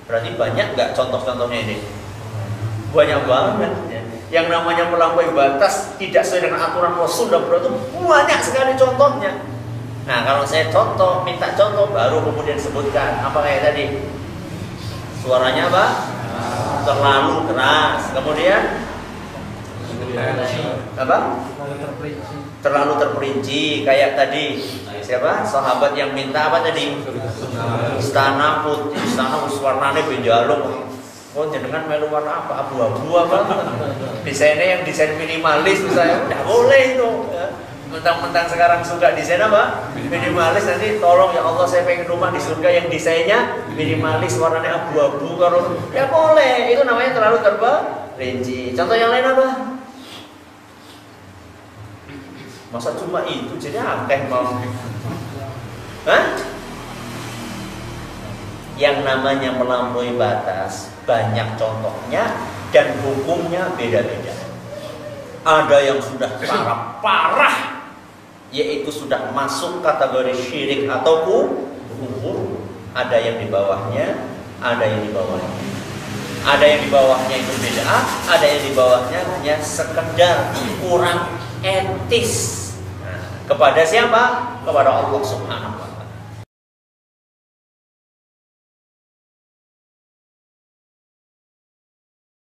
Berarti banyak nggak contoh-contohnya ini? Banyak banget ya. Yang namanya melampaui batas tidak sesuai dengan aturan Rasul dan berarti banyak sekali contohnya. Nah, kalau saya contoh, minta contoh, baru kemudian sebutkan. Apa kayak tadi? Suaranya apa? Terlalu keras. Kemudian apa? Terlalu terperinci. Kayak tadi siapa? Sahabat yang minta apa tadi? Istana putih, istana warnanya benjaluk. Oh, jenengan melu warna apa? Abu-abu apa? Desainnya yang desain minimalis misalnya. Tidak boleh itu. Ya. Mentang-mentang sekarang suka desain apa? Minimalis, nanti tolong ya Allah saya pengen rumah di surga yang desainnya minimalis, warnanya abu-abu. Kalau ya boleh, itu namanya terlalu terperinci. Contoh yang lain apa? Masa cuma itu jadi akeh mau? Hah? Yang namanya melampaui batas banyak contohnya dan hukumnya beda-beda. Ada yang sudah parah, yaitu sudah masuk kategori syirik atau kufur. Ada yang di bawahnya, ada yang di bawahnya. Ada yang di bawahnya itu bid'ah, ada yang di bawahnya hanya sekedar kurang etis. Nah, kepada siapa? Kepada Allah Subhanahu wa ta'ala.